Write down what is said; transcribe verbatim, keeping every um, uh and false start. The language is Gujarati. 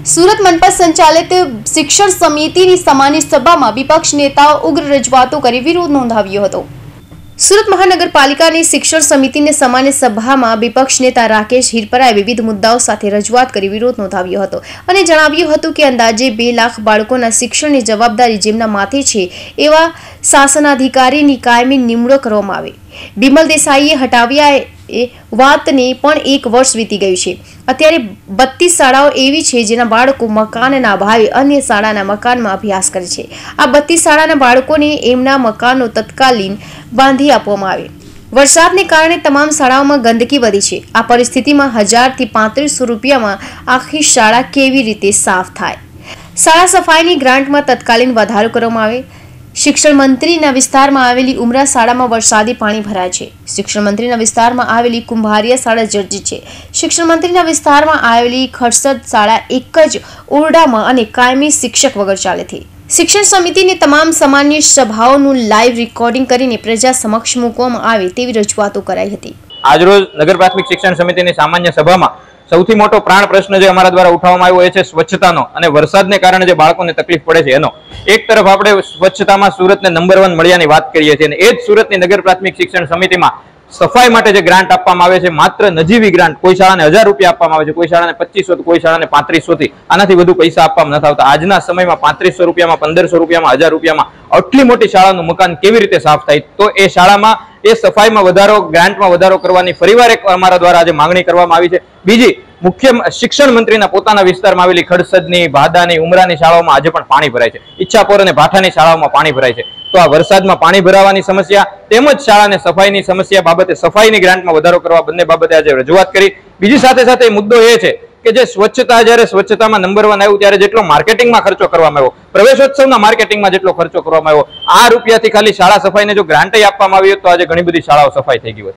સુરત મનપા સંચાલિત શિક્ષણ સમિતિની સામાન્ય સભામાં વિપક્ષ નેતાઓ ઉગ્ર રજૂઆતો કરી વિરોધ નોંધાવ્યો હતો। સુરત મહાનગરપાલિકાની શિક્ષણ સમિતિની સામાન્ય સભામાં વિપક્ષ નેતા રાકેશ હિરપરાએ વિવિધ મુદ્દાઓ સાથે રજૂઆત કરી વિરોધ નોંધાવ્યો હતો અને જણાવ્યું હતું કે અંદાજે બે લાખ બાળકોના શિક્ષણની જવાબદારી જેમના માથે છે એવા શાસનાધિકારીની કાયમી નિમણૂક કરવામાં આવે। બિમલ દેસાઈએ હટાવ્યા એ વાતને પણ એક વર્ષ વીતી ગયું છે। અત્યારે બત્રીસ શાળાઓ એવી છે જેના બાળકો મકાનના અભાવે અન્ય શાળાના મકાનમાં અભ્યાસ કરે છે। આ બત્રીસ શાળાના બાળકોને એમના મકાનો તત્કાલીન બાંધી આપવામાં આવે। વરસાદને કારણે તમામ શાળાઓમાં ગંદકી વધી છે। આ પરિસ્થિતિમાં હજારથી પાંત્રીસો રૂપિયામાં આખી શાળા કેવી રીતે સાફ થાય? શાળા સફાઈની ગ્રાન્ટમાં તત્કાલીન વધારો કરવામાં આવે। શિક્ષણ મંત્રીના વિસ્તારમાં આવેલી ઉમરા શાળામાં વરસાદી પાણી ભરાય છે। શિક્ષણ મંત્રીના વિસ્તારમાં આવેલી કુંભારિયા શાળા જર્જરિત છે। શિક્ષણ મંત્રીના વિસ્તારમાં આવેલી ખડસદ શાળા એક જ ઓરડામાં અને કાયમી શિક્ષક વગર ચાલે છે। શિક્ષણ સમિતિની તમામ સામાન્ય સભાઓનું લાઈવ રેકોર્ડિંગ કરીને પ્રજા સમક્ષ મૂકવામાં આવે તેવી રજૂઆતો કરાઈ હતી। આજરોજ નગર પ્રાથમિક શિક્ષણ સમિતિની સામાન્ય સભામાં સૌથી મોટો પ્રાણ પ્રશ્ન જે અમારા દ્વારા ઉઠાવવામાં આવ્યો એ છે સ્વચ્છતાનો અને વરસાદને કારણે જે બાળકોને તકલીફ પડે છે એનો। એક તરફ આપણે સ્વચ્છતામાં સુરતને નંબર વન મળ્યાની વાત કરીએ છીએ અને એ જ સુરતની નગર પ્રાથમિક શિક્ષણ સમિતિમાં સફાઈ માટે જે ગ્રાન્ટ આપવામાં આવે છે માત્ર નજીવી ગ્રાન્ટ, કોઈ શાળાને હજાર રૂપિયા આપવામાં આવે છે, કોઈ શાળાને પચીસો, કોઈ શાળાને પાંત્રીસો થી આનાથી વધુ પૈસા આપવામાં નથી આવતા। આજના સમયમાં પાંત્રીસો રૂપિયામાં, પંદરસો રૂપિયામાં, હજાર રૂપિયામાં આટલી મોટી શાળાનું મકાન કેવી રીતે સાફ થાય? તો એ શાળામાં એ સફાઈમાં વધારો, ગ્રાન્ટમાં વધારો કરવાની ફરીવાર એક અમારા દ્વારા આજે માંગણી કરવામાં આવી છે। બીજી મુખ્ય શિક્ષણ મંત્રીના પોતાના વિસ્તારમાં આવેલી ખડસદની, ભાદાની, ઉમરાની શાળાઓમાં આજે પણ પાણી ભરાય છે। ઈચ્છાપોર અને ભાઠાની શાળાઓમાં પાણી ભરાય છે। તો આ વરસાદમાં પાણી ભરાવાની સમસ્યા તેમજ શાળાને સફાઈની સમસ્યા બાબતે સફાઈની ગ્રાન્ટમાં વધારો કરવા બંને બાબતે આજે રજૂઆત કરી। બીજી સાથે સાથે મુદ્દો એ છે કે જે સ્વચ્છતા જ્યારે સ્વચ્છતામાં નંબર વન આવ્યું ત્યારે જેટલો માર્કેટિંગમાં ખર્ચો કરવામાં આવ્યો, પ્રવેશોત્સવના માર્કેટિંગમાં જેટલો ખર્ચો કરવામાં આવ્યો, આ રૂપિયાથી ખાલી શાળા સફાઈને જો ગ્રાન્ટ આપવામાં આવી હોત તો આજે ઘણી બધી શાળાઓ સફાઈ થઈ ગઈ હોત।